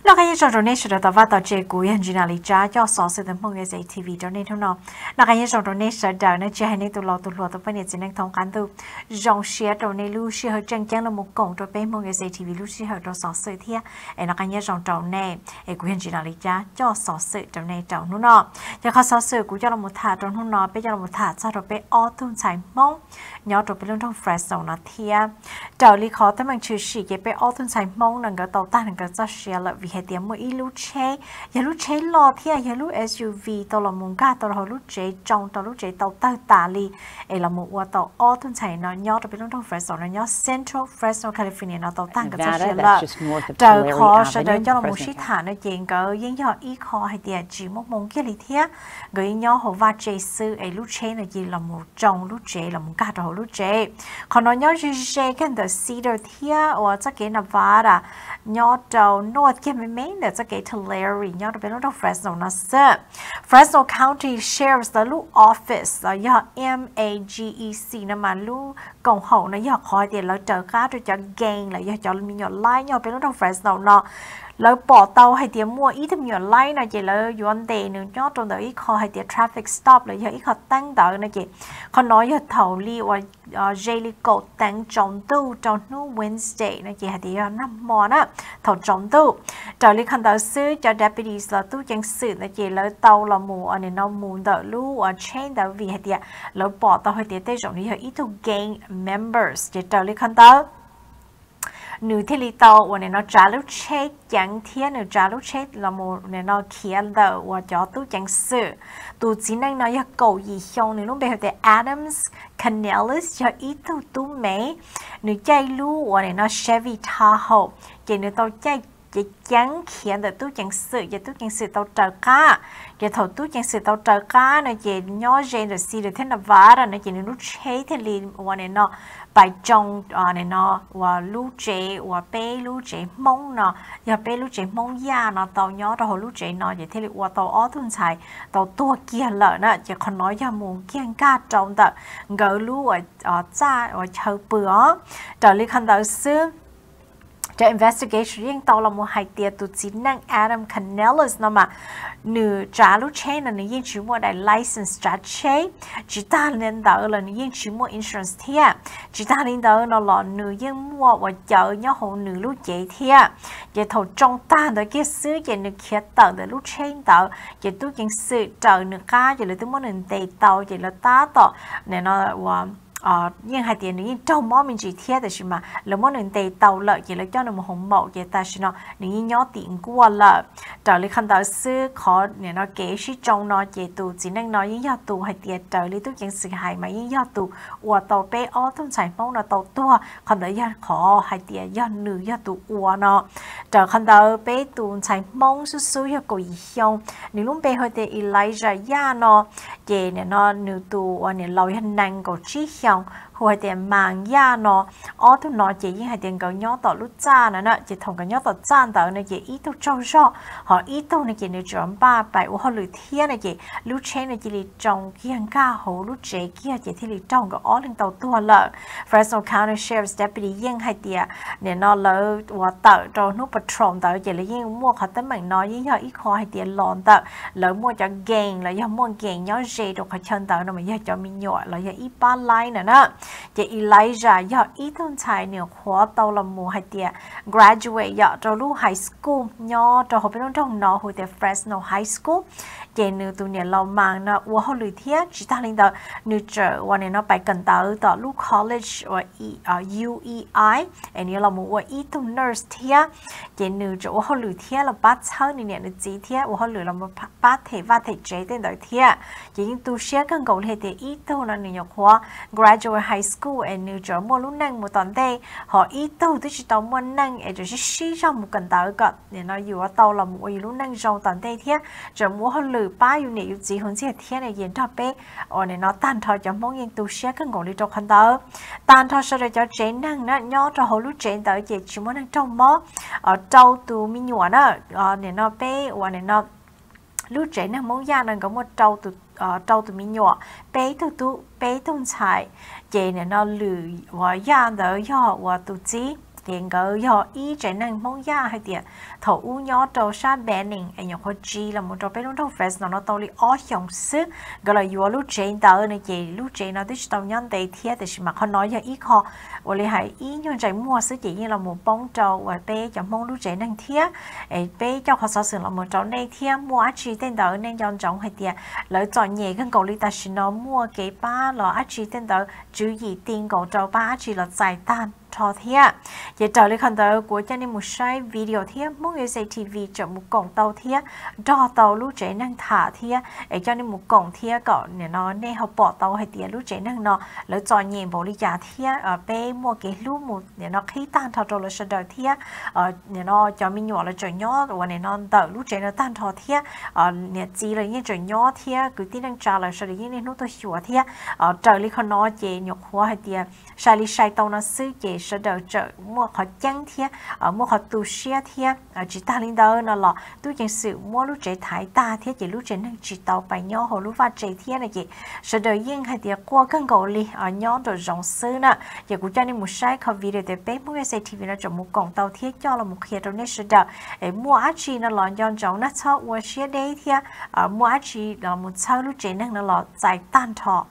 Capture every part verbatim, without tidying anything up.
เราก็ยังจะโดนสุดแต่ว่าต่อเจกูยังจีน่าลิจ้าจะสอนสื่อต่างพวกนี้ทีวีโดนทุนเนาะเราก็ยังจะโดนสุดเดี๋ยวนี้จะให้ในตัวเราตัวเราตัวเป็นจีนังทองกันตัวจงเชียร์ตัวในลูเชียร์จังจังเราหมกกงตัวเป็นพวกนี้ทีวีลูเชียร์ตัวสอนสื่อเทียเอ็นเราก็ยังจะโดนในเอกูยังจีน่าลิจ้าจะสอนสื่อตัวในตัวนู้นเนาะจะเขาสอนสื่อกูจะเราหมดถาตัวนู้นเนาะไปจะเราหมดถาจะเราไปออตุ้นใส่มงย้อนตัวไปเรื่องทองเฟรชสองนาทีเจ้าลีขอแต่มันชื่อสีเก็บไปออตุ้นใส่มงนั่งก็ต่อต้านนั่งก็จะเชียร์ละวิเหตุมั่วอีลูเชยอย่าลูเชยรอที่อย่าลู เอส ยู วี ตัวละมุงก้าตัวละลูเจจงตัวลูเจตัวตั้งตาลีเอละมุว่าตัวออตุ้นใส่เนาะย้อนตัวไปเรื่องทองเฟรชสองนาที Central Fresno California เนาะตัวตั้งก็จะเชียร์ละเจ้าขอเสด็จเจ้าละมุชิฐานเนาะเจงก็ยิ่งย่ออีขอให้เดียจีมุกมงเกี่ยลิเทียก็ยิ่งย่อหัวว่าเจซื้อไอลูเชยเนาะยีละมุจงลูเจละมุงก้าตัวลูเจขอน้อยย่อจีเจกันเดอะซีเดอร์เทียว่าจะเกนาวาดาย่อเจ้าโนดเกี่ยไม่ไม่เดี๋ยวจะเกตLarry ย่อตัวเป็นลูก Fresno นะเซ่ Fresno County Sheriff's the ลูก Office แล้วย่อ M A G E C นะมาลูกกองหัวนะย่อคอยเดี๋ยวเราเจอก้าตัวจะ gain แล้วย่อจะมีหยดไล่ย่อเป็นลูก Fresno เนาะแล้วปอเตาให้เดี๋ยวมั่วอีทำหยดไล่นะเจแล้วย้อนเดย์หนึ่งย่อตรงเดี๋ยวอีคอให้เดี๋ยว traffic stop เลยย่ออีคอตั้งเดี๋ยวนะเจเขาน้อยย่อเท่าลีว่าเจลิโกตั้งจงตู้จงนู้ Wednesday นะเจให้เดี๋ยวน้ำมอนะเท่าจงตู้เจ้าลีคันเดาซื้อเจ้า deputies แล้วตู้ยังสื่อนะเจแล้วเตาละมูอันนี้น้องมูเดาลู่อ่ะ chain เดาวีให้เดี๋ยวแล้วปอเตาให้เดี๋ยวได้จงนี้ให้อีทู gain members เจ้าลีคันเดาหนูที่ลีโตวันนี้เราจะรู้เช็คยังเทียนหนูจะรู้เช็คเราโมเนี่ยเราเขียนเดาว่าจะตู้ยังสื่อตู้จีนังเราอยากเกาอีชงหนูรู้ไปเหตุ Adams Canellis จะอีตู้ตู้เมย์หนูใจรู้วันนี้เรา Chevy Tahoe เจหนูตัวใจจะยังเขียนแต่ตู้ยังสื่อจะตู้ยังสื่อตัวเจอก้าจะถอดตู้ยังสื่อตัวเจอก้าเนาะจะย่อเจนหรือซีหรือเทนวาร์เนาะจะหนูรู้เช็คที่ลีวันนี้เนาะไปจงอ่าเนี่ยเนาะว่าลูเจว่าเป้ลูเจมงเนาะอย่าเป้ลูเจมงยาเนาะตัวย่อตัวลูเจเนาะอย่าที่เรียกว่าตัวอ้อทุนใช้ตัวตัวเกียร์เลยนะจะคนน้อยอย่ามูเกียงก้าจงแต่เกลูว่าอ่าจ้าว่าเชอเปื่อแต่ลีคันตัวซื้อจะ investigation ยังตัวเราโมหายเตียตุจินัง Adam Canellis เนาะมาหนูจ้าลูเชนนี่ยังชิมว่าได้ license จ้าเชจิตาเล่นดาวเลยนี่ยังชิมว่า insurance เทียจิตาเล่นดาวเนาะหล่อหนูยังมัวว่าเจอเนี่ยของหนูลูกเจเทียจะถูกจงตาโดยเกี่ยซื้อจะหนูเขียนต่อโดยลูกเชนต่อจะตู้ยังซื้อเจอหนูก้าจะเลยตู้มันหนึ่งเตะต่อจะเลยตาต่อเนี่ยเนาะว่าอ่ายังให้เดียนนี่เจ้าหม้อมันจีเทียแต่ใช่ไหมแล้วมันหนึ่งเตะเตาเลยจะเลยเจ้าหนึ่งมันหงเบาจะแต่ใช่เนาะนี่ย้อนติ่งกัวเลยแต่เลยคันดาวซื้อขอเนี่ยเนาะเก๋ชิจงเนาะเจตูจีนังเนาะยิ่งยอดตูให้เดียแต่เลยตู้ยังสื่อหายมายิ่งยอดตูอวดโตเป้อ้อต้องใส่ป้องเนาะโตตัวคันดาวยอดขอให้เดียยอดหนึ่งยอดตูอวดเนาะแต่คันดาวเป้ตูใส่ป้องสู้ๆยอดกุยเฮียงนี่ลุงเป้ให้เดียอีไลจ่ายาเนาะเจเนี่ยเนาะหนึ่งตูวันเนี่ยเรายันนังกุชิเฮียงหัวเดียนมังยาเนาะอ๋อทุนเนาะเจยิ่งให้เดียนก็ย่อต่อลูกจ้านะเนาะเจทงกันย่อต่อจ้านต่อเนาะเจอีตุเจ้าชอบหออีตุเนี่ยเจเนี่ยจอมป้าไปว่าเขาหรือเทียนเนี่ยเจลูกเชนเนี่ยเจลีจงเกียงก้าหูลูกเจเกียเจที่ลีจงก็อ๋อถึงต่อตัวเลย Fresno County Sheriff's Deputy ยิ่งให้เดียเนี่ยเนาะแล้วว่าต่อโดนนุปทรมต่อเจเลยยิ่งมั่วเขาตั้งเหมือนน้อยยิ่งย่ออีคอให้เดียหลอนต่อแล้วมั่วจะเก่งแล้วย่อมั่วเก่งย่อเจดอกเขาเชิญต่อเนาะมันย่อจะมีหยอดแล้วย่ออีป้าไล่น่ะนะจะอีไลจ่ายอดอีต้นชายเนี่ยหัวโตละมูให้เดีย graduate ยอดจะรู้ high school ยอดจะเขาเป็นน้องน้องหัวเดีย Fresno High School เจนูตัวเนี่ยเรามังนะว่าเขาหลุดเทียจิตาลินดานิวเจอวันนี้เราไปกันต่อต่อลูก college ว่า e อ่า U E I อันนี้เราบอกว่าอีตัว nurse เทียเจนูจะว่าเขาหลุดเทียเราปัดเช้านี่เนี่ยนึกจีเทียว่าเขาหลุดเรามาปัดเทว่าเทเจเต้นต่อเทียยิ่งตัวเชียกันเกาหลีเดียอีตัวนั้นเนี่ยหัว graduate high school อันนี้จะมั่วลุ่นนั่งมั่วตอนเด็กhọ ý tu tức làมั่วนั่งเอจะชี้ชอบมั่วกันต่อก็เนี่ยเราอยู่ว่าโตเรามั่วอยู่ลุ่นนั่งจงตอนเด็กเทียจะมั่วเขาหลุดป้าอยู่เนี่ยอยู่จีคนเสียเทียเนี่ยเย็นชอบเป๊ะอ๋อเนี่ยเราตันทอจะมั่วยังตัวเชียกันเกาหลีจงกันต่อตันทอจะได้จะเจนนั่งนะย่อจะเขาลุ่นเจนต่อเจ็ดชิมั่วนั่งจงมั่วอ๋อเจ้าตัวมีหนวดนะอ๋อเนี่ยเราเป๊ะว่าเนี่ยเราลูกเจนนั่งมั่วยานั่งก็มั่วเจ้าตัวเจ้าตัวมีหนวดเป๊ะตัวตัวเป๊ะตัวชายเจเนี่ยเราหรือว่าย่าเดอร์ย่อว่าตัวจี tiền gỡ do ý trái năng mong ya hay tiền thầu u nhỏ đầu sa bé nình anh nhóc chi là một trò bé luôn đâu fresh nó nó tao li ó xong sức gọi là vừa lúc trên tờ này chị lúc trên nó tức tao nhon tây thiệt thì mà họ nói cho ý họ và lại hay ý nhon trái mua sức chỉ như là một bông trầu và bé cho mong lúc trên năng thiệt ấy bé cho họ sử là một trò này thiệt mua chi tên tờ nên chọn trọng hay tiền lỡ chọn nhẹ gần cầu li ta xin nó mua cái ba là chi tên tờ chú ý tiền cầu trầu ba chi là giải tan cho thiệt vậy trở lại phần tờ của cho nên một sai video thiệt muốn người xem ti vi chọn một cổng tàu thiệt cho tàu lúc chế năng thả thiệt để cho nên một cổng thiệt cọ để nó nên học bỏ tàu hay tiền lúc chế năng nó lỡ chọn nhẹ bộ lý giả thiệt ở bên mua cái lúc một để nó khí tan thọ trâu là sẽ đời thiệt ở để nó cho mình nhỏ là trời nhỏ và để nó tờ lúc chế nó tan thọ thiệt ở để chỉ là những trời nhỏ thiệt cứ tin năng trả là sẽ được những nút tôi sửa thiệt ở trở lại phần nó chế nhục hóa hay tiền sai lý sai tàu nó xử chế sẽ đỡ trợ mua họ chăng thiệt ở mua họ tu sửa thiệt ở chỉ ta linh đó nó là tu chân sự mua lúc chế thái ta thiệt chỉ lúc chế năng chỉ tàu bài nhỏ hồ lúc phát chế thiệt này chị sẽ đỡ yên hay thiệt qua cơn cầu li ở nhỏ rồi rộng sư nè giờ cũng cho nên một sai không video để bé mua cái ti vi nó chọn một cổng tàu thiệt cho là một khi trong này sẽ đỡ để mua áo chi nó là do chọn nó cho qua sửa đây thiệt ở mua áo chi là một sau lúc chế năng nó là giải tan thọ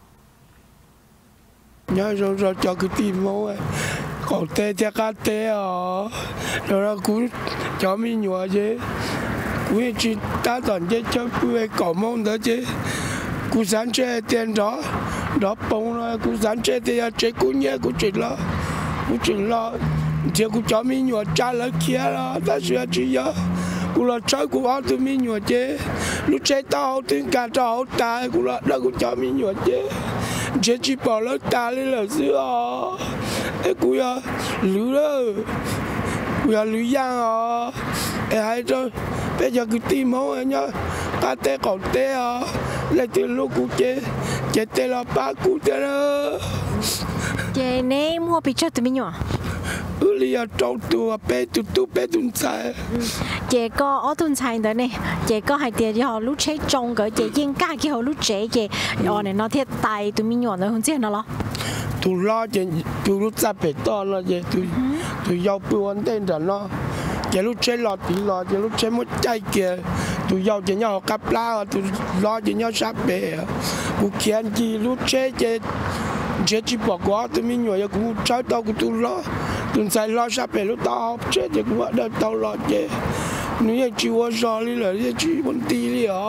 nhớ rồi rồi cho cái tim máu ấy còn tê tê cá tê à rồi nó cũng cho mình nhua chứ cũng chỉ ta toàn chứ cho cái cỏ mông đó chứ cũng sáng chơi tiền đó đó bông rồi cũng sáng chơi thì chơi cũng nhớ cũng chỉ lo cũng chỉ lo chứ cũng cho mình nhua cha lớn kia đó ta sửa chỉ nhớ cũng là chơi cũng ăn tụi mình nhua chứ lúc chơi tao tiếng cả tao ta cũng là đó cũng cho mình nhua chứ chế chỉ bảo lớp ta lên là xưa ấy cũng là lứa đó cũng là lứa giang à ấy hay cho bây giờ cứ tìm máu ấy nhá ta té còn té à lại từ lúc cũng chế chế té là ba cũng té đó chế này mua bị cho tụi mình nhỉ ừ li à trâu tua bé tu tu bé tuần sai chế có ở tuần sai đó này chế có hai tiền cho lúc chế trồng cái chế yên cả cái họ lúc chế chế ở này nó thiết tài tụi mình nhỉ nó không chế nó lo tu lo chế tu lúc ra bể to lo chế tu tu giao bưu anh tên rồi nó chế lúc chế lo tí lo chế lúc chế một trái kia tu giao chế nhau cặp lá tu lo chế nhau sắp bể cũng kiến chi lúc chế chế chế chỉ bỏ qua tụi mình nhồi cũng trái tao cũng tu lo tuần sai lo sắp bể lúc tao chế thì cũng đã tao lo chế nếu như chịu lo đi là như chịu muốn tí đi à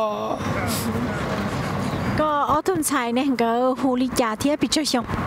có ở tuần sai này cái hồ ly trà thì bị chơi xong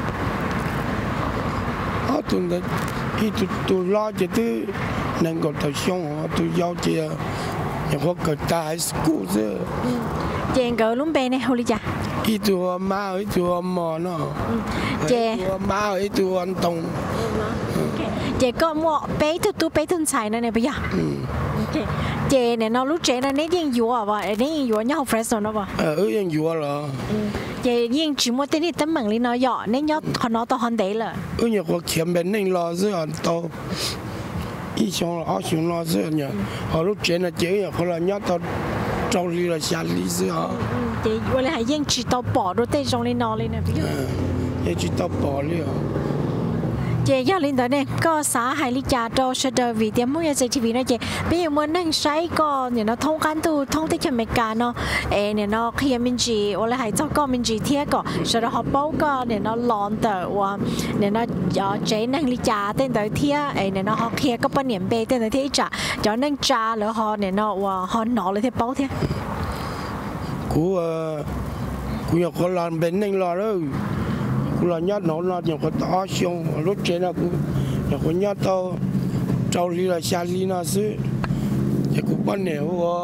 ở tuần đó khi tu tu lo chế thứ nên còn tao xong tu giao chế những có cái tài school chứ chế cái lúc bé này hồ ly trà ít tu má ít tu mò nó chế má ít tu ăn tông chế có mua bé tu tu bé tuần sai này này bây giờ chế này nó lúc chế là nấy yên dùa à vậy nấy yên dùa nhau fresh nó vậy ờ yên dùa là chế yên chỉ mua tên đi tấm bằng lên nó dọ nấy nhớ họ nó to hơn đấy là ừ nhiều có kiếm bên nên lo rất là to ít xong là ở xuống lo rất nhiều họ lúc chế là chế nhiều họ là nhớ to trong ly là xa ly rất à chế vậy là yên chỉ tao bỏ đôi tay trong lên nó lên này bây giờ yên chỉ tao bỏ đi à chế giờ lên tới này có xã hải lý trà cho sẽ đợi vì tiêm mua cái ti vi nó chế bây giờ muốn năng sai cóเนี่ยnó thông can tu thông tích cho mấy cái nó êเนี่ยnó khi mình chỉ hoặc là hải cho con mình chỉ thiết có sau đó họ bao cóเนี่ยnó lon tờ vàเนี่ยnó cho chế năng lý trà tên tới thiết êเนี่ยnó họ kia có bao nhiêu bê tên tới thiết trả cho năng trà rồi họเนี่ยnó và họ nọ lại thiết bao thiết cú cú nhiều con làm bên nên lo đó là nhát nó là nhiều cái to xong lúc trên là cũng nhiều cái nhát to trâu li là xa li nó xứ thì cũng bắt nẻo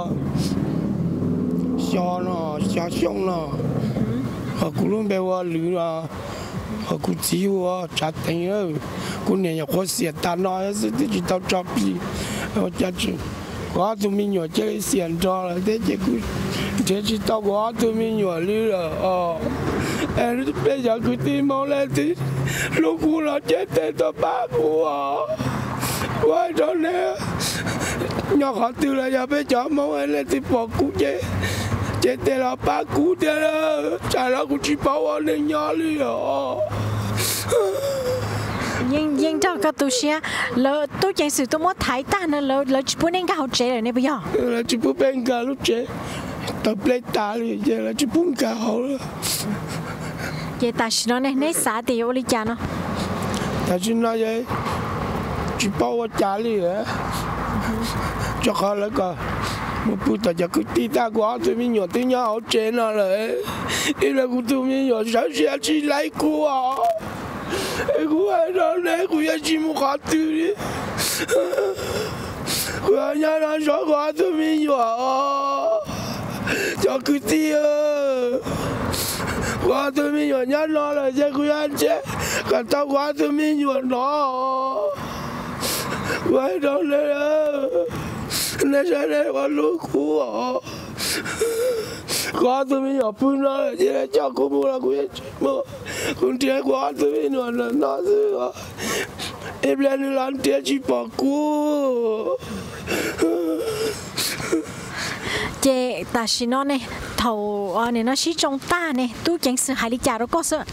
xo nó xo xong nó họ cũng luôn bé qua lử là họ cũng chỉ qua chặt tiền đó cũng này nhiều cái xiết ta nói xứ thì chỉ tao chọc gì họ chặt chứ quá tụi mình nhỏ chơi xiết cho là thế chứ cũng thế chỉ tao quá tụi mình nhỏ li là ờ em bây giờ cứ tìm máu lên thì lúc cô là chết tên tao ba cô à quay cho nè nhỏ họ từ là giờ bây giờ máu em lên thì bỏ cô chết chết tên là ba cô thế đó chả là cô chỉ bảo anh nên nhỏ đi à nhưng nhưng cho cái tu sửa lỡ tu chẳng sự tu mất thái ta nữa lỡ lỡ chỉ muốn nên cái hậu chế rồi này bây giờ lỡ chỉ muốn bên cái lúc chế tập lấy ta đi giờ là chỉ muốn cái hậu rồi vậy ta xin nó này nấy xả thì ô li cha nó ta xin nói vậy chỉ bảo我家里人cho họ lấy cái một bữa taจะคือตีตากว่าตัวมีหยดที่เนี่ยเอาเจนอะไรอีแล้วกูตัวมีหยดสาวเสียชีไล่กูอ่ะไอ้กูไอ้เราเนี่ยกูอยากชิมข้าวตื้อกูอยากนั่งชอบข้าวตัวมีหยดจะคือตีเออข้าวตัวมีหยดเนี่ยนอนเลยจะกูอยากเจ๊กันเต้าข้าวตัวมีหยดเนาะกูไอ้เราเนี่ย那现在我路苦啊，我都没有搬了，现在叫姑母了，姑爷么，姑爹我都没有了，那是啊，一边的人爹去保护。 chị ta xin nó này thầu này nó xí trong ta này tu chẳng sự hại đi chả đâu có sợ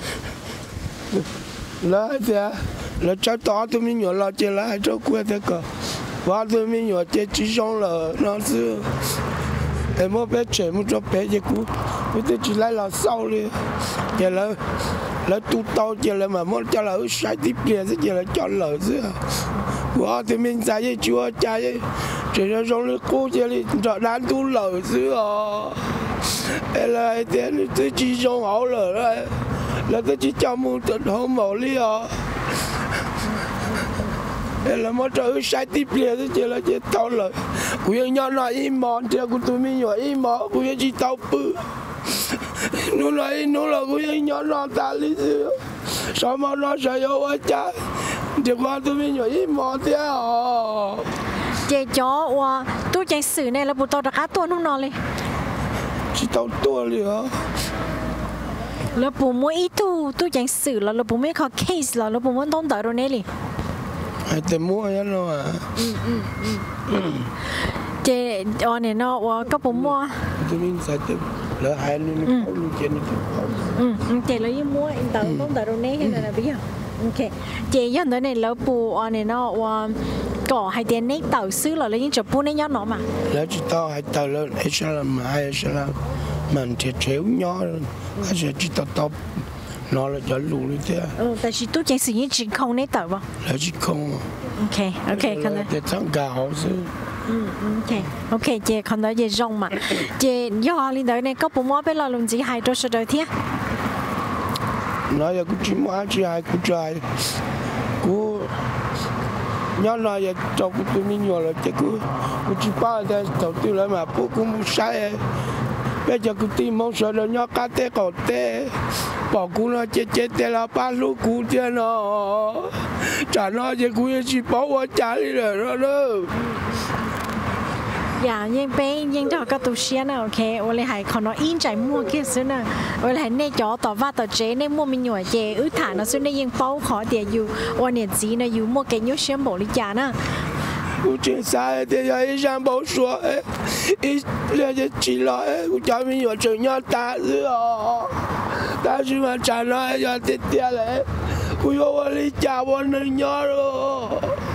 là thế là cháu to tôi mới nhỏ là chơi lại cho quê thế cả và tôi mới nhỏ chơi chỉ xong là nó xưa em mới bé trẻ mới cho bé chơi cú bây giờ chỉ lại là sau đi giờ là là tu tao giờ là mà muốn cho là sai tiếp liền sẽ giờ là chọn lời chứ và tôi mình sai với chúa cha với chỉ là trong cái cô chơi đi cho đáng tu lời chứ à em là thế tôi chỉ xong hậu lời đó là tôi chỉ cho mua tận hôm màu đi à là mà trời sai tiếp liền thì chỉ là chỉ tao lời cô yêu nhau nói im mòn thì cô tôi mới nhỏ im mòn cô yêu chỉ tao bự nó nói nó là cô yêu nhau nói ta lý sự sao mà nó sợ yêu quá cha thì qua tôi mới nhỏ im mòn thế à chị chó wa tôi chẳng xử này là bộ tao đã cá tuôn không nó lên chỉ tao tuôn liền hả là bộ mỗi ít tu tôi chẳng xử là là bộ mấy khó case là là bộ muốn tông tới rồi này liền ai tìm mua vậy nó à chị ở này nó wa các bộ mua tôi mình sẽ tìm lỡ hai luôn nó luôn trên ừ chị lấy mua em tao tông tới rồi này hay là bây giờ ok chị giờ tới này là bộ ở này nó wa có hai tiền này tàu xứ là lấy những chụp bộ này nhớ nó mà lỡ chỉ tao hai tàu lên hay sao làm hay sao làm mình thiệt chéo nhó hay sẽ chỉ tao tao nó là cho lù đi thế ừ tại vì tôi chẳng sử dụng chỉ không này tàu mà là chỉ không ok ok con đấy để thằng gạo chứ ừ ok ok chị con đấy chị rong mà chị do lên tới này có bộ mua bé là luôn chỉ hai đôi sợi đôi thế nói là cũng chỉ mua chỉ hai cũng trai cũng nhớ nói là cho cũng tụi mình nhỏ là chỉ cũng cũng chỉ ba để đầu tư lại mà bố cũng muốn sai bây giờ cũng tìm mong sợ là nhớ cá tê cổ tê bỏ cũng nó chết chết tê là ba lú cũng thế nó trả nó chỉ cũng chỉ bảo我家里人了咯 dạ nhưng bé nhưng cho các tu sĩ nào ok ô lại hay còn nó in trái mua kia xứ nè ô lại này cho tỏ va tỏ chế này mua mình nhồi chế ứ thả nó xứ này nhưng bao khó để dù ô này gì này dù mua cái nhớ xem bộ lý trả nè 我真傻的，要一上报说，哎，一了就起了，哎，我家里有正要打死哦，但是嘛，站了要跌跌嘞，我要我的家我能要咯。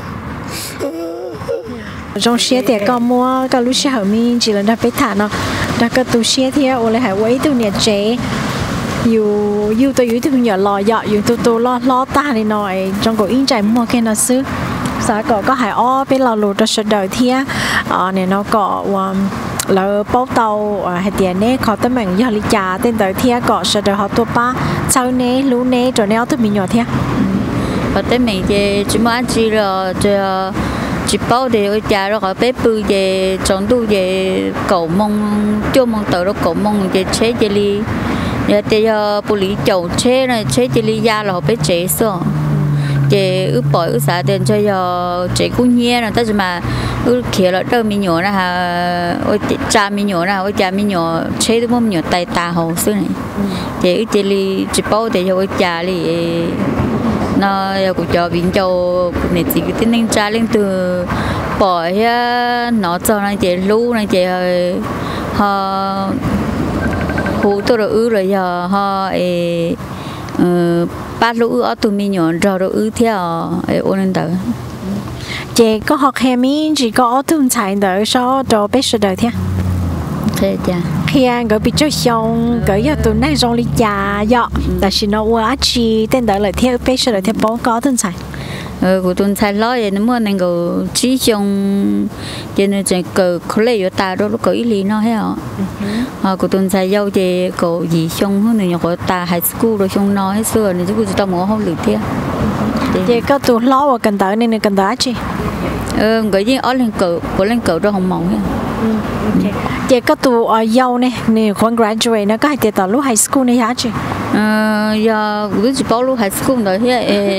trong xe thì có mua có lúc xe hở mình chỉ là đặt bé thả nó đặt cái túi xe thì ô lại hay quấy từ nhà chế dù dù tôi dù tôi nhỏ lò dọ dù tôi tôi lo lo ta này nói trong cổ in trái mua cái nó xứ xã có có hải o bên lò lụt cho đời thia ờ này nó có là bao tàu hay tiền nè khó tâm mình do lý trả tên đời thia có sợ đời họ tua ba sau nè lú nè rồi nè tôi mình nhỏ thia ở tên mình thì chỉ muốn chỉ là chỉ bao thì ở nhà rồi họ bé bự về trong tu về cầu mong cho mong tàu đó cầu mong về chế chế li giờ thì bù lý chậu chế này chế chế li ra là họ bé chế sao chế ướp bỏi ướp xả tiền cho giờ chế cũng nhẹ rồi tất mà ướp kia là đâu mình nhỏ là ha ôi cha mình nhỏ là ôi cha mình nhỏ chế đúng không nhỏ tay ta hồ xưa này chế ướp chế li chỉ bao thì cho ôi cha li nó cũng cho biến châu này chỉ cái tên anh cha lên từ bỏ nó cho nó chế lú nó chế họ hú tôi rồi ư rồi giờ họ ba lũ ở tụi mình nhọn rồi rồi ư theo ôn lên tới chị có học hè mi chỉ có tụi chạy đỡ so cho bé sơ đời thế thế cha khi anh gửi bị cho xong gửi cho tụi này trong ly trà dọ là xin nó quá chi tên đỡ lại theo bé sơ đời theo bố có tụi chạy ờ của tụi chạy lo vậy nó mua nên có chỉ trong cho nên chỉ cờ khó lấy cho ta đó nó có ý lý nó hết hả ờ của tụi chạy dâu thì có gì xong hơn nữa của ta high school rồi xong nó hết xưa nên chúng tôi tao muốn không được thế chị có tụi lo và cần tới nên cần tới chi ờ cái gì ở lên cờ của lên cờ đó không mỏng nha chị có tụi ở dâu này nè khoảng graduate nó có hai tiết tao lúc high school này hả chị ờ giờ cứ chỉ bảo lúc high school rồi thế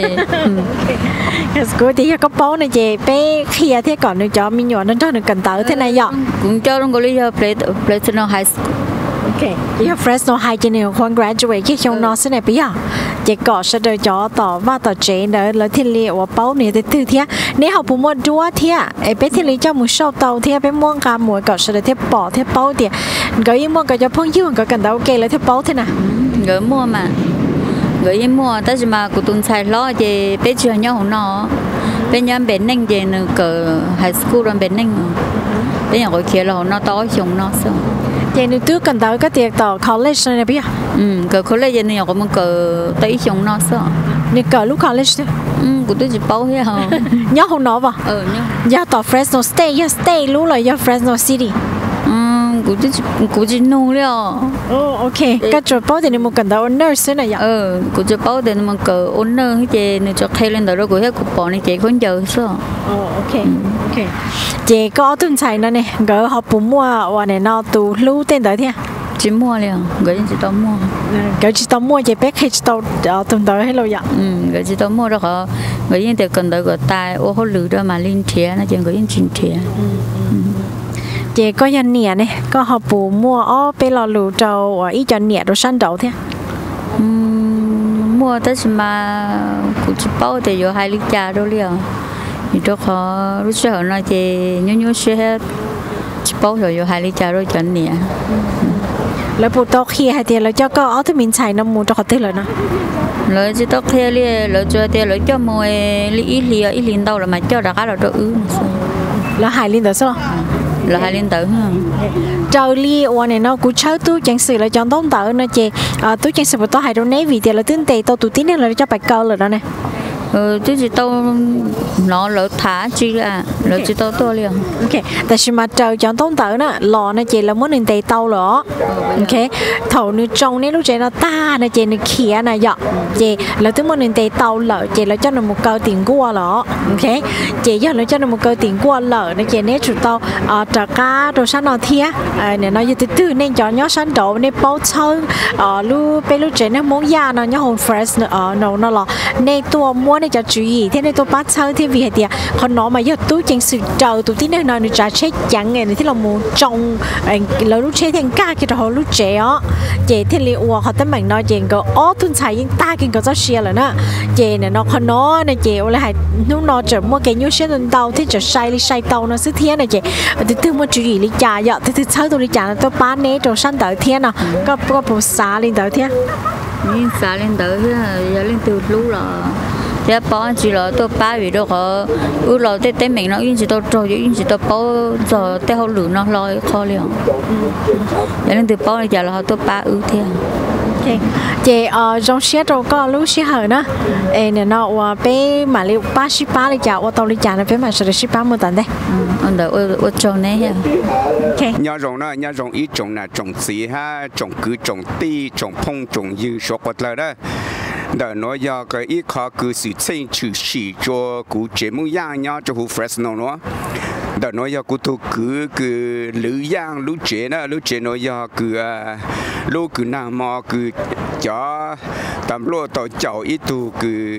high school thì có bố này chị bé khi thế còn nữa cho mình nhỏ nó cho được cần tới thế này vậy cũng cho nó có lý do play play nó high school ok chị học Fresno High cho nên khoảng graduate cái trong nó sẽ này bây giờ chị có sẽ đợi cho tỏ và tỏ chế nữa là thiên liệu và bao này thì từ thế nếu học bộ môn đua thế em bé thiên lý cho một số tàu thế bé mua cả mỗi có sẽ đợi thế bỏ thế bao thì cái mua cái cho phong nhiêu cái cần đâu ok là thế bao thế nào gửi mua mà gửi mua tới mà của tuần xài lo thì bé chưa nhau nó bé nhóm bé ninh thì cỡ high school rồi bé ninh bé nhà gọi kia là nó to dùng nó sao vậy nếu tôi cần tới cái tiệc tàu college này bây giờ ừ cỡ college này nhà có một cỡ tới dùng nó sao nếu cỡ lúc college thôi ừ của tôi chỉ bao hết hả nhớ không nói vào ừ nhớ giờ tàu Fresno State giờ stay lúc là giờ Fresno City của tôi của tôi nung liệu oh ok cái chỗ bao thì mình cần tới owner này vậy ừ của tôi bao thì mình cỡ owner hết chứ nếu cho thay lên đó của hết của bọn này chỉ không chờ sao oh ok ok chị có tuần chạy nó này gỡ học bún mua và này nó tụ lưu tên tới thế chỉ mua liền gửi chỉ tao mua gửi chỉ tao mua chị bé khi tao tuần tới hay lâu vậy ừ gửi chỉ tao mua đó họ gửi những tiền cần tới của tài ô hỗ lử đó mà linh thiệt nó chỉ gửi những chuyện thiệt chị có nhân nhẹ này có học bù mua ó bé lò lù trâu ở ý cho nhẹ đồ săn đậu thế mua tới mà cũng chỉ bao thì vô hai lít trà đâu liền thì đó họ lúc sau nói thì nhớ nhớ xe chỉ bao rồi vô hai lít trà rồi chọn nhẹ แล้วปูโต๊ะขี้ให้เตียแล้วเจ้าก็เอาที่มินใส่น้ำมูจะขอตีเลยนะ rồi chỉ tóc kia li rồi cho tia rồi cho mồi li ít li ít li đâu là mà cho đã cá là đồ ứ แล้วหายลิ้นเต๋อซะ là hai liên tử ha trời liวันnày nó cũng chơi tôi chẳng sự là chọn tông tớ nó chè tôi chẳng sự tôi hay đâu nấy vì tiền là tính tệ tôi tụi tí nên là cho bài cơ rồi đó này ừ chứ gì tôi nó lỡ thả chi là lỡ chỉ tôi tôi liền ok tại vì mà trời chọn tông tớ nè lò nó chỉ là muốn nên tệ tàu lỏ ok thầu nó trong này lúc trẻ nó ta nó chè nó khía này dọ chè là tôi muốn nên tệ tàu lợ chè là cho nó một câu tiền qua lỏ ok chè cho nó cho nó một câu tiền qua lợ nó chè nét chụp tàu trả cá đồ sáng nó thia này nó như từ từ nên chọn nhớ sáng độ nên bao chơi lu bây lúc trẻ nó muốn ra nó nhớ hồn fresh ở nó nó là nên tôi muốn cho chú ý thế nên tôi bắt chơi thế vì thì còn nó mà giờ tôi chẳng sự chờ tôi tí nên nó nó trả chết chẳng ngày này thế là một trong lâu lúc chơi thành ca cái đó lúc trẻ á chị thế li ủa họ tấm bằng nói chuyện có ó thun xài những ta kinh có rất xia rồi nè chị này nó còn nó này chị là hay lúc nó trở mua cái nhiêu xe tuần tàu thế trở sai đi sai tàu nó xứ thiên này chị từ từ mua chú ý đi trả vậy từ từ sau tôi đi trả tôi bán nế rồi săn tới thiên à có có bộ xả lên tới thiên nhưng xả lên tới giờ lên từ lúc là giờ bỏ chỉ là tôi ba vì đó họ ưu lo tới tới mình nó yên chỉ tôi rồi yên chỉ tôi bỏ giờ tới họ lử nó lôi kho liền giờ lên từ bỏ giờ là họ tôi ba ưu thế chị ở trong xe rồi có lúc xe hở nữa em nó và bé mà liệu ba ship ba đi chào ô tô đi chào nó bé mà sẽ ship ba mươi tấn đấy anh đợi ô ô trồng này ha nhà rồng nó nhà rồng ít trồng là trồng gì ha trồng cứ trồng ti trồng phong trồng dư số quật lại đó đợi nói giờ cái ít khó cứ sự tranh chữ chỉ cho cụ chế mông yang nhau cho cụ Fresno nó đợi nói giờ cụ thu cứ cứ lữ yang lữ chế đó lữ chế nói giờ cứ lú cứ nam mò cứ cho tầm lúa tàu chậu ít tu cứ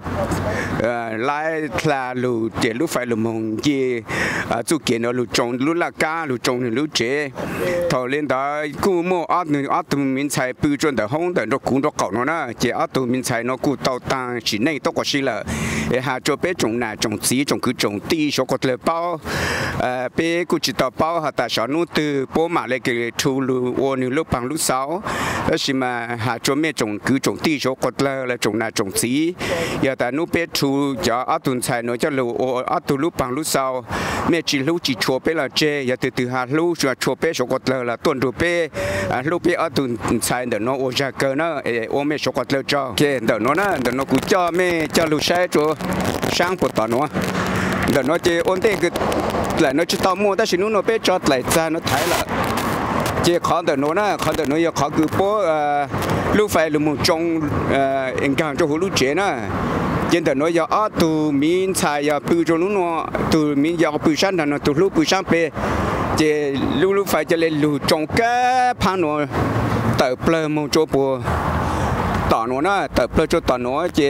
lái là lú chế lú phải lú mông kia chú kiến nó lú trồng lú là cá lú trồng lú chế thầu lên đó cụ mua ở nơi ở tụi mình xài bự chuẩn để hông để nó cũng nó cẩu nó nè chế ở tụi mình xài nó cụ tàu tăng chỉ này tốt quá xí là hà cho bé trồng nà trồng xí trồng cứ trồng ti số có thể bao เป้กูจิตต่อเป้าหาแต่สอนนู้ตือโป้มาเลยคือทูลูโอนิลูปังลูกสาวแล้วสิมาหาจงเมจงคือจงตีโชกดเลยแล้วจงนาจงสีอย่าแต่นู้เป้ทูจะอัตุนใส่หน่อยจะลูโออัตุลูปังลูกสาวเมจิลูจิโชเป้ละเจอย่าตื่นตื่นหาลูจะโชเป้โชกดเลยละต้นรูเป้ลูเป้อัตุนใส่เดี๋ยวน้องโอจะเกินนะเอโอเมโชกดเลยจ้าเกเดี๋ยวน้องนะเดี๋ยวน้องกูจ้าเมจะลูใช้จ้าช่างปวดต่อน้องเดี๋ยวน้องเจโอนเต้คือlại nó chỉ tao mua ta chỉ nó bé cho lại ra nó thấy là chỉ khó được nó na khó được nó giờ khó cứ bố lúc phải lúc một trong anh càng cho hồ lúc chế na trên đó nó giờ ở từ miền Tây giờ từ cho nó từ miền giờ từ sáng là nó từ lúc từ sáng về chỉ lúc lúc phải cho lên lúc trong cái pan nó tập plơ một chỗ bùa tỏ nó na tập plơ cho tỏ nó chỉ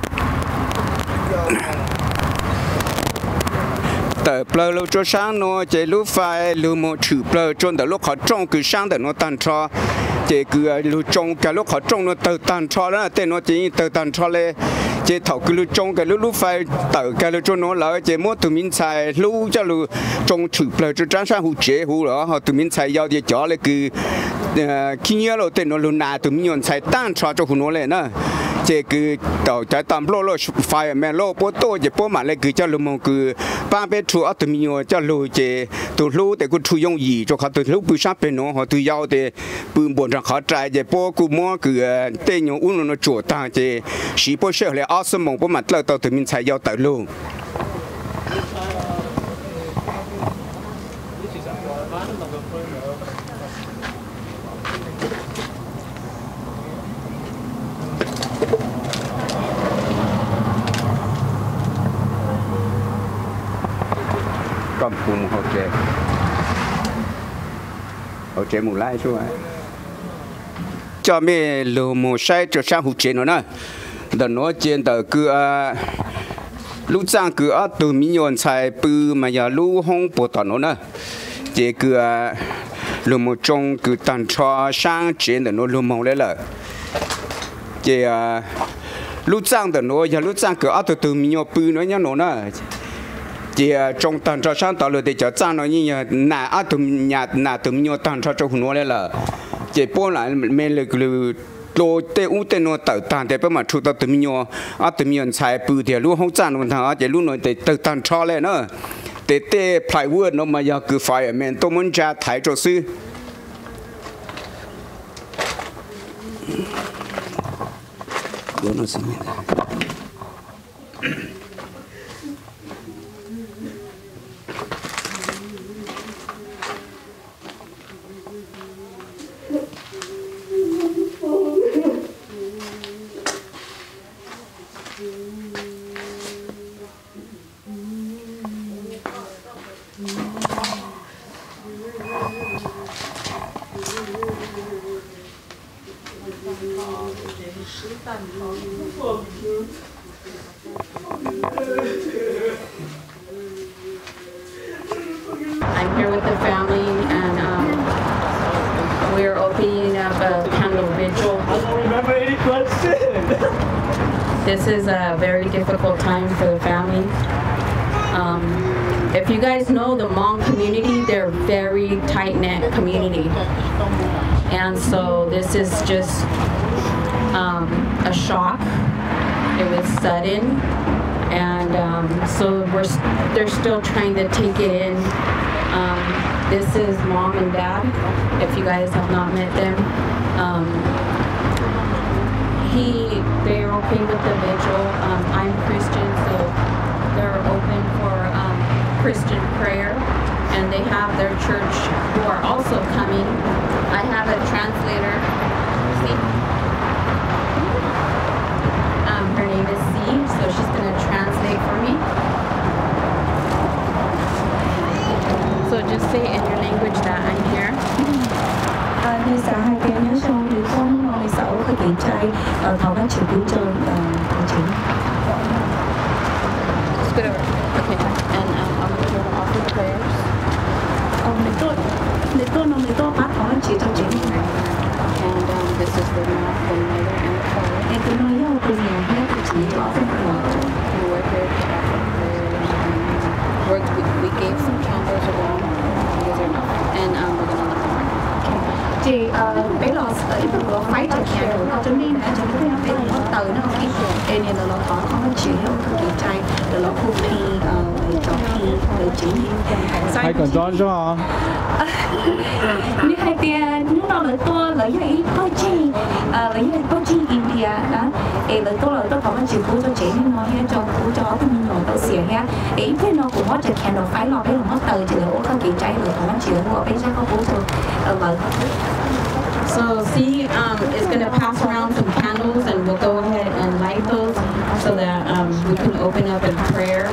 แต่เปลือยจะช่างนัวเจลูไฟลูโมถือเปลือยจนแต่ลูกเขาจงคือช่างแต่นัวตันทอเจคือลูจงกับลูกเขาจงนัวเตอตันทอแล้วแต่นัวจีเตอตันทอเลยเจเท่าคือลูจงกับลูลูไฟเตอกับลูจงนัวแล้วเจมั่วตุมินใส่ลูจะลูจงถือเปลือยจะจ้างช่างหูเจหูเหรอเขาตุมินใส่ยาวเดียจ่อเลยคือขี้เงี้ยเราแต่นัวลูนาตุมินยนใส่ตันทอจะหูนัวเลยนะเจคือต่อใจตามโลโลไฟแม่โลโปโต้เจโปมาเลยคือเจ้าลูมงคือป้าเป็ดทัวอัตมิโยเจ้าลูเจตัวลูแต่กูทุยงยีจเขาตัวลูปืนชาเป็นน้องเขาตัวยาวแต่ปืนบนทางเขาใจเจโปกูมัวคือเตยงอุ้นนจั่วตาเจสีโปเชื่อเลยอาสมงโปมาเล่าตัวตัวมินใช้ยาวแต่ลูก็ปุ่มเขาเจเขาเจมูไล่ช่วยจะไม่รู้มูใช้จะช่างหูเจนนะแต่น้อยเจนแต่คือลูกจ้างคืออัตุมิยนใช้ปืนมาอย่าลูกห้องปวดตอนนั้นเจคือลูกมูจงคือตันชอช่างเจนแต่น้อยลูกมองเลยล่ะเจลูกจ้างแต่น้อยอย่าลูกจ้างคืออัตุมิยนปืนน้อยยังน้อยนะchỉ trong tận cho sáng tạo được để cho trang nó như nà ở tụm nhà nà tụm nhiều tận cho cho hùn lên là chỉ bỏ lại mình lực lực lô tê u tê nó tự tận để bắt mà thu tập tụm nhiều ở tụm nhiều xài bự thì lúc không trang nó thằng chỉ lúc nó để tự tận cho lên nữa để tê phải vượt nó mà giờ cứ phải mình tôi muốn ra thái cho sư đó nó xin I'm here with the family, and um, we're opening up a candle vigil. I don't remember any question. This is a very difficult time for the family. Um, if you guys know the Hmong community, they're a very tight-knit community. And so this is just um, a shock. It was sudden. And um, so we're they're still trying to take it in. Um, this is mom and dad, if you guys have not met them. Um, he, they're okay with the vigil. Um, I'm Christian, so they're open for um, Christian prayer. And they have their church who are also coming. I have a translator. See? Um, her name is C, so she's going to translate for me. So just say in your language that I'm here. Như xã hai cái nhớ sâu thì không mong sáu cái kiện trai thảo các chữ cứu cho chính. Spit over. Okay. And um, I'm going to offer prayers. Ông này tốt, này tốt, ông này tốt, bác thảo các chữ cho chính. And um, this is the mouth, the mother, and the father. Em cứ nói nhau từ nhà hết thì chỉ có phân của. And we're here to offer prayers. We're, we, we gave some candles chị bé lò nó phải thực hiện được cho nên là cho nên bé nó từ nó cái cái này là nó có có chỉ không có kỳ trai là nó phụ thì cho thì để chỉ hay còn cho cho họ như hai tiền nếu nó lấy to lấy cái bao chi lấy cái bao chi India đó để lấy to lấy to có cái chữ cũ cho chị nên nó hay cho cũ cho cái mình nó tự xỉa ha ấy thế nó cũng có chỉ khen nó phải lo bé nó từ chỉ là có kỳ trai được có chữ của bé sẽ có cũ rồi lấy So C um, is going to pass around some candles, and we'll go ahead and light those so that um, we can open up in prayer.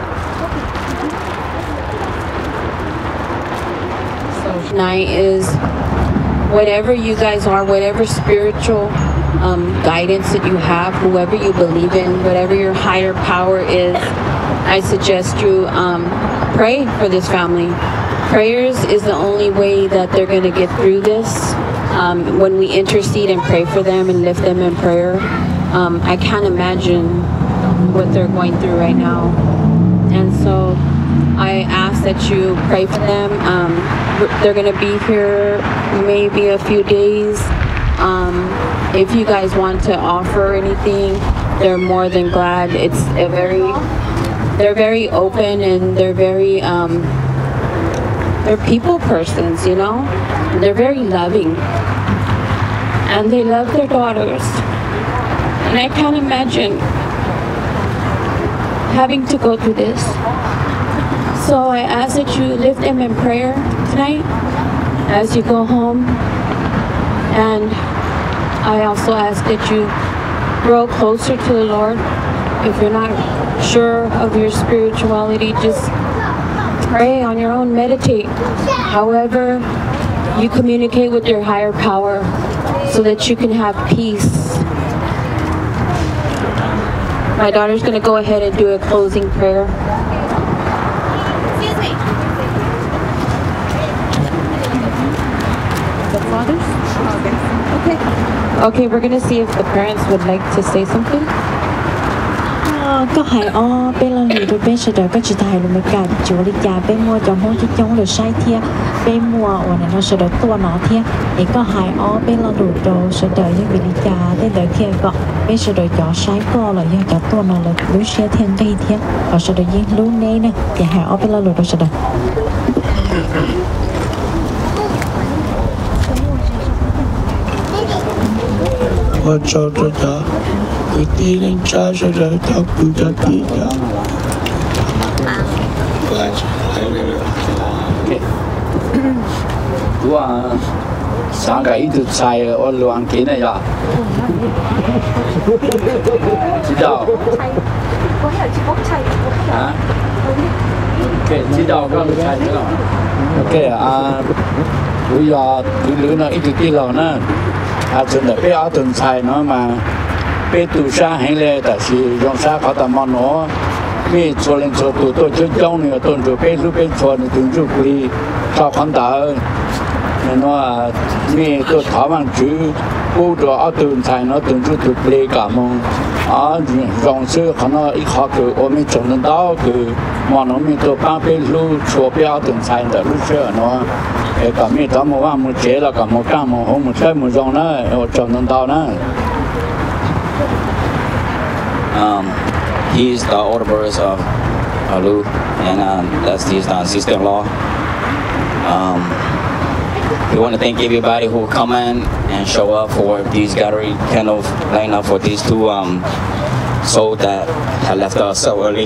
So tonight is whatever you guys are, whatever spiritual um, guidance that you have, whoever you believe in, whatever your higher power is, I suggest you um, pray for this family. Prayers is the only way that they're going to get through this. Um, when we intercede and pray for them and lift them in prayer, um, I can't imagine what they're going through right now. And so I ask that you pray for them. Um, they're going to be here maybe a few days. Um, if you guys want to offer anything, they're more than glad. It's a very, they're very open and they're very, um, they're people persons, you know? They're very loving. And they love their daughters. And I can't imagine having to go through this. So I ask that you lift them in prayer tonight as you go home. And I also ask that you grow closer to the Lord. If you're not sure of your spirituality, just pray on your own, meditate. However, you communicate with your higher power so that you can have peace. My daughter's going to go ahead and do a closing prayer. Excuse me. The fathers? Okay. Okay, we're going to see if the parents would like to say something. Có hai o bên là người đôi bên sẽ đợi các chị thầy luôn mới cả chú đi nhà bên mua cho món cho chống được sai thia bên mua và này nó sẽ đợi tua nó thia thì có hai o bên là đủ đồ sẽ đợi những vị đi nhà đến đợi kia gọi bên sẽ đợi cho sai co là do cho tua nó là đối xe thiên đây thia và sẽ đợi những luôn đây nè thì hai o bên là đủ đồ sẽ đợi 我找着他。我第一人查出来，他不叫地家。 Chú à, sáng cái ít được xài ở loạn kia này à? Chị đâu? Hả? Ok, chị đâu có được xài nữa? Ok à, bây giờ cứ lứa nó ít được kia rồi nè. À, chúng ta biết ở tuần xài nó mà bé tu sa hay là tại vì dòng sa họ tầm mòn nó bé cho lên cho tụ tôi chơi trong này tuần rồi bé lúc bé cho này tuần rồi đi cho khoản đỡ nên nó bé tôi thảo bằng chữ bố cho ở tuần xài nó tuần rồi tụ đi cả mong ở dòng sư họ nó ít họ cứ ôm mình trồng lên đó cứ mòn nó mình tôi ba bé lúc cho bé ở tuần xài đó lúc xưa nó cả mình đó một vài một chế là cả một trăm một hôm một chơi một dòng đó ở trồng lên đó nữa. Um, he's the older brother of Alu, and um, that's his uh, sister-in-law. Um, we want to thank everybody who come in and show up for these gallery candles laying up for these two um, souls that had left us so early.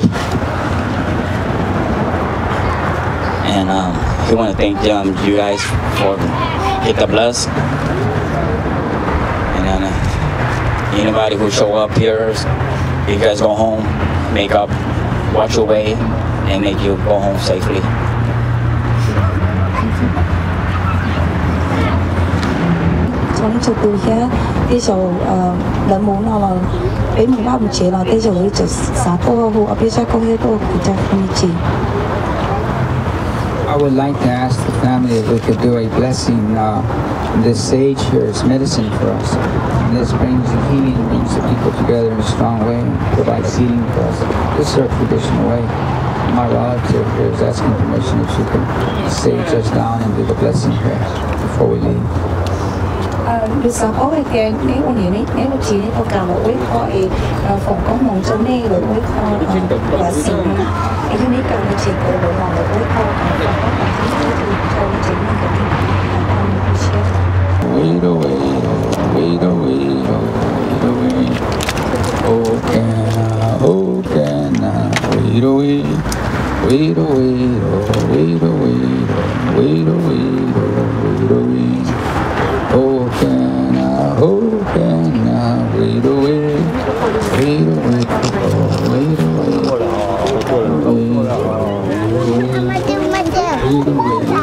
And um, we want to thank um, you guys for hit the bless. And uh, anybody who show up here, you guys go home, make up, watch your way, and make you go home safely. Trong sự từ kia, bây giờ lần muốn nào là đến một năm chỉ là bây giờ lấy chỉ sáu tô hồ, bây giờ công nghệ tô thì chắc không chỉ. I would like to ask the family if we could do a blessing. Uh, this sage here is medicine for us. And this brings the healing, brings the people together in a strong way, and provides seating for us. This is our traditional way. My relative here is asking permission if she can stage us down and do the blessing prayer before we leave. Được sao có cái cái nếu mà nhiều này nếu mà chỉ có cả một cái coi phòng có một chỗ này rồi cái coi và xin cái chỗ này cần chỉ có một một cái coi và có cả cái chỗ này chỉ là cái Wait away, wait away, wait away. Oh can, oh can, wait away, wait away, wait away, wait away, wait away. Oh can, oh can, wait away, wait away, wait away, wait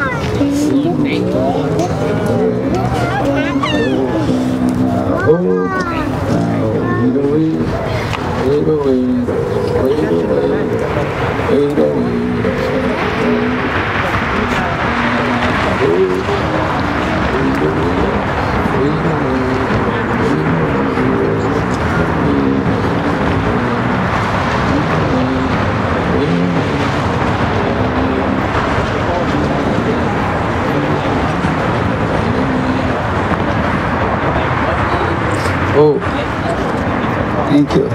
Oh, thank you.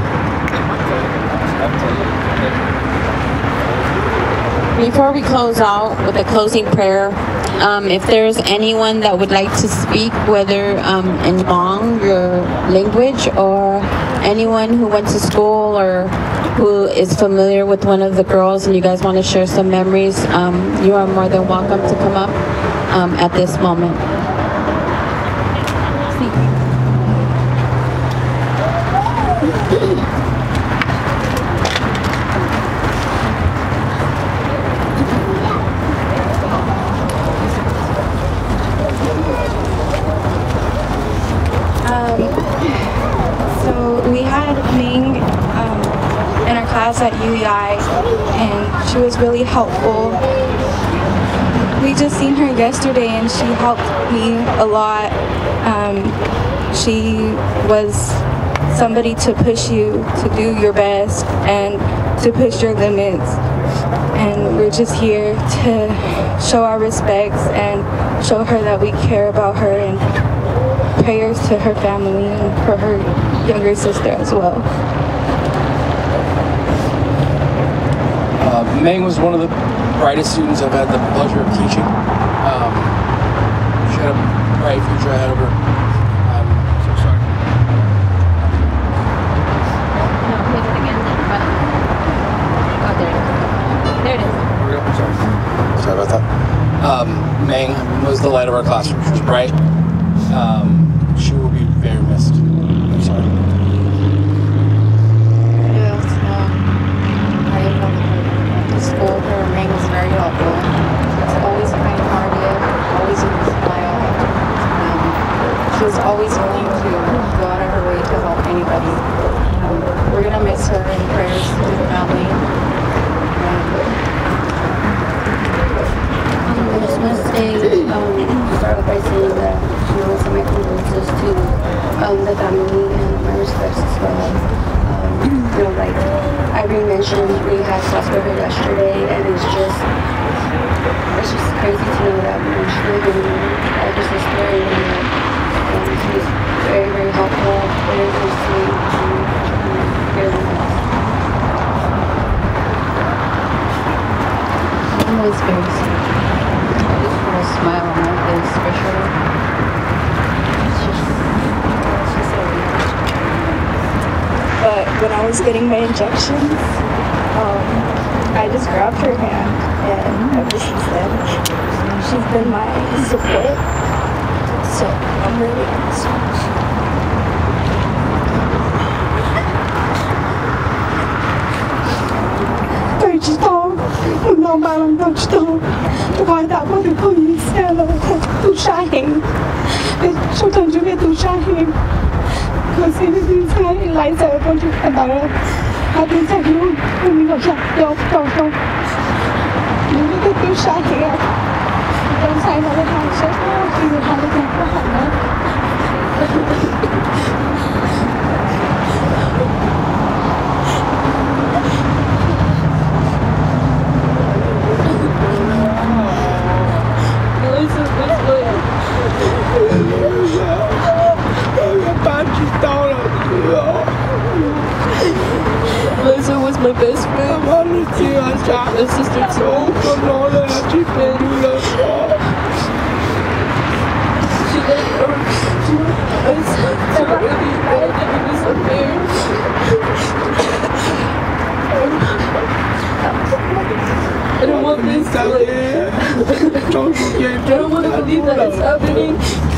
Before we close out with a closing prayer, um, if there's anyone that would like to speak, whether um, in Hmong, your language, or anyone who went to school or who is familiar with one of the girls and you guys want to share some memories, um, you are more than welcome to come up um, at this moment. At U E I, and she was really helpful. We just seen her yesterday and she helped me a lot. Um, she was somebody to push you to do your best and to push your limits, and we're just here to show our respects and show her that we care about her, and prayers to her family and for her younger sister as well. Uh, Meng was one of the brightest students I've had the pleasure of teaching. Um, she had a bright future ahead of her. Um, so sorry. No, hit it again. Oh, there it is. There it is. There we go. Sorry. Sorry about that. Um, Meng was the light of our classroom. She was bright. Um, she will be very missed. I'm sorry. School, her Meng was very helpful. She was always kind-hearted, always with a smile. Um, she was always willing to go out of her way to help anybody. Um, we're gonna miss her in prayers to the family. Um, I just want to say, um, start off by saying that, you know, send my condolences to um, the family and my respects as well. Um, you know, like Irene mentioned, we had class with her yesterday, and it's just, it's just crazy to know that you know, she's living all this history, and um, she was very, very helpful, very, very sweet, and um, very nice. It was very sweet. I just put a smile on my face, for sure. It's just, it's just so weird. But when I was getting my injections, um, I just grabbed her hand, and ever since then, she's been my support. So I'm really honest. tôi知道，我老爸们都知道，我打过的后遗症了，杜沙hình，受疼就被杜沙hình。可是现在来这我就看到了，他就在给我我那个要要要要，你那个杜沙hình啊，刚才那个他说，这个他的讲不好了。 I don't want to believe that it's happening.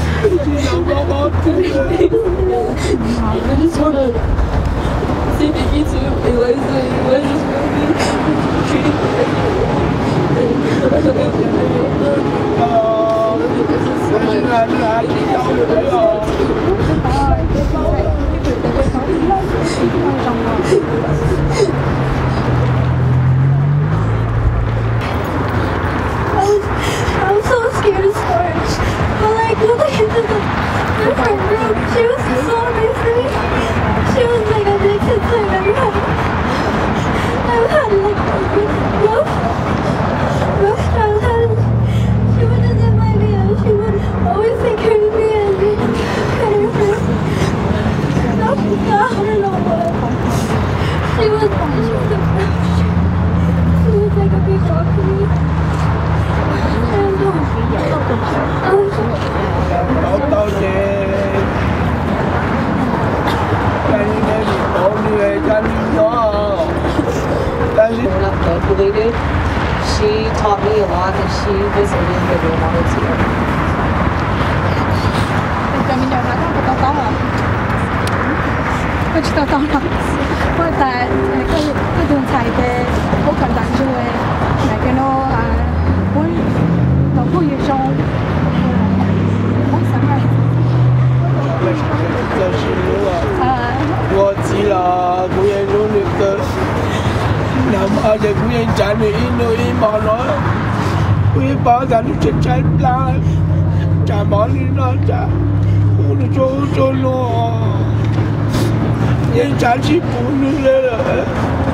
I just want to say thank you to Eliza. Eliza's family treating I'm so scared to start. But like, look at the different room. She was so nice to me. She was like a big sister I've ever had. I've had like rough, rough childhood. She would just invite me and she would always take care of me and kind of her. No, I don't know what. She was, she was the best. She was like a big rock to me. Tao chè Cái này thì có người cho mình đó Cái gì Calculated. She taught me a lot and she was a really good role model too. Cho mình nhớ là có tao tao hả? Có chỉ tao tao hả? Có tại cái cái đường chạy về hỗ trợ đại cho về này cái nó à muốn đầu tư nhiều trong muốn sáng mai. 我知啦，古人中那个南阿的古人讲的印度印马罗，古人把咱们这菜拉，讲马里那讲，我们做做咯，人讲起不能来了，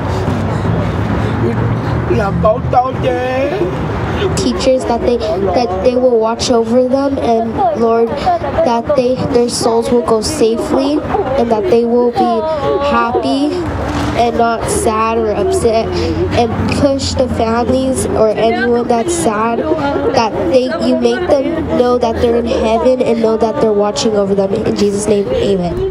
两包刀的。 teachers that they that they will watch over them, and Lord, that they their souls will go safely and that they will be happy and not sad or upset, and push the families or anyone that's sad, that they you make them know that they're in heaven and know that they're watching over them. In Jesus' name, amen.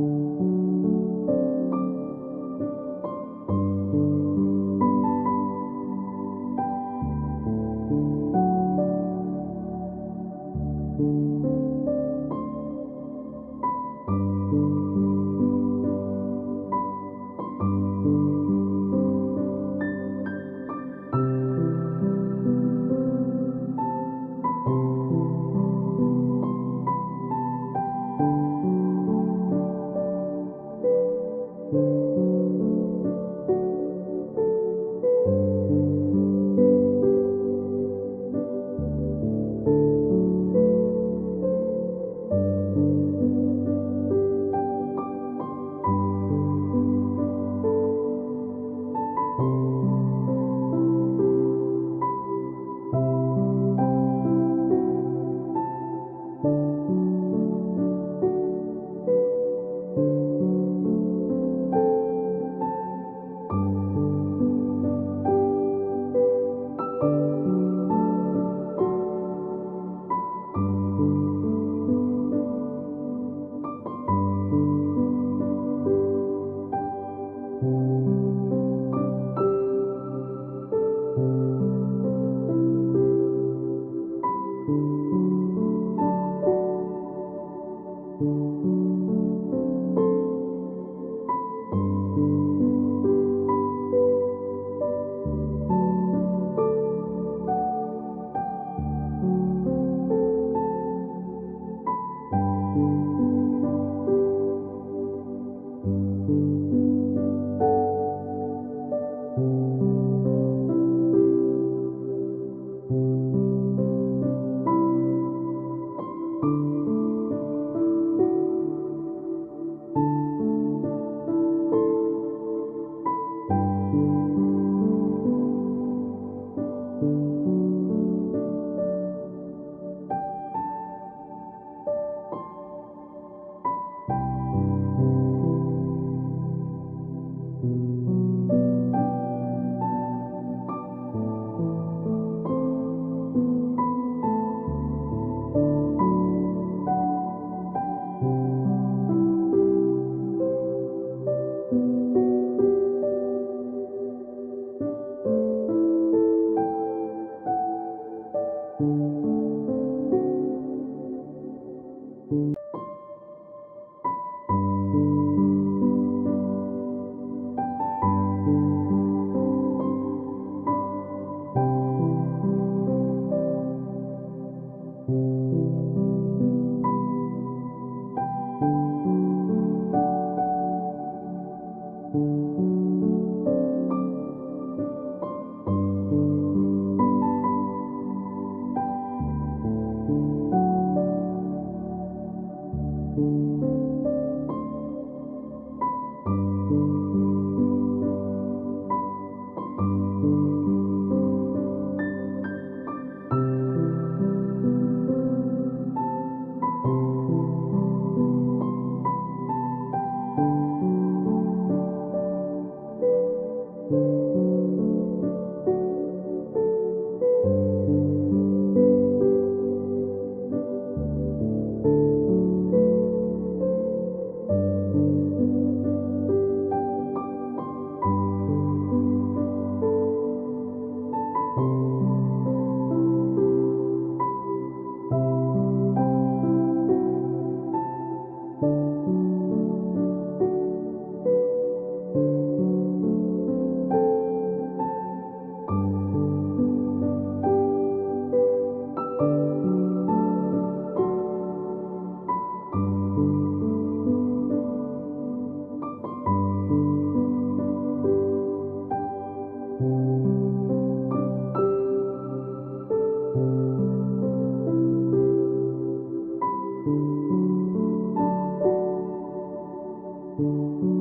Thank you.